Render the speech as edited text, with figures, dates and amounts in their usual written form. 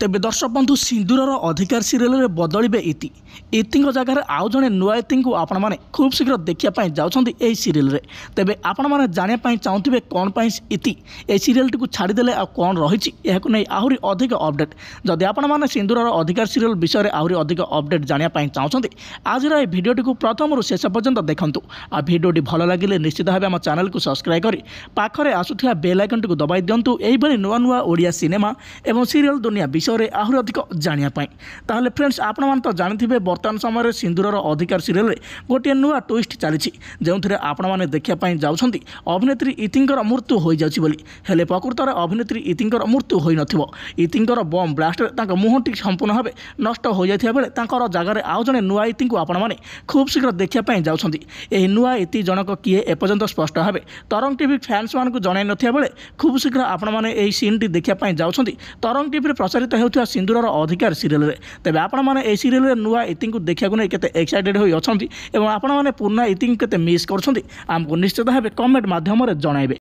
तेबे दर्शक बंधु सिंदूरर अधिकार सीरियल रे बदलिबे इति जगह आउ जड़े नुआ इति को आपण मैंने खूब शीघ्र देखापी जाऊँगी यही सीरियल रे। तेबे आपण मैंने जानापी चाहूे कौन इति ए सीरियल टी छाड़देले आ कौन रही नहीं आहरी अधिक अपडेट जदि आपण मैंने सिंदूरर अधिकार सीरियल विषय में आहरी अधिक अपडेट जानापी चाहते आज भिडियो टी प्रथम रू शेष पर्यंत देखूँ आ भिडियोटी भल लगे निश्चित भाव आम चैनल को सब्सक्राइब कर पाखरे आसुवा बेल आइकन टी दबाई दिंतु यही नुआ नुआ ओडिया सिनेमा एवं सीरियल दुनिया विषय आहरी अधिक जानापी। ताहले फ्रेंड्स आपण मैंने तो जानते बर्तमान समय सिंदूरर अधिकार सीरियल रे गोटे नुआ ट्विस्ट चली जो आपण मैंने देखापी जाऊँगी अभिनेत्री इतिंकर मृत्यु हो जाए प्रकृत में अभिनेत्री इतिंकर मृत्यु हो इतिंकर बम ब्लास्ट मुहटी संपूर्ण भाव नष्ट हो जाता बेले जगार आउ जड़े नुआ इति को आपण मैंने खूब शीघ्र देखापी जाऊँगी। यह नुआ इति जनक किए एपर्यंत स्पष्ट भाव तरंग टीवी फैंस मान जन ना बेले खूब शीघ्र आपण मैंने यही सीन टी देखापी जाऊँगी तरंग टीवी प्रसारित होता सिंदूरर अधिकार सीरियल रे। तेबे आपण माने ए सीरियल रे नुआ इति को देखा नहीं केते एक्साइटेड होई अछंती एवं आपण माने पुराना इति केते मिस करछंती आमको निश्चित भाव कमेंट माध्यम रे जणाइबे।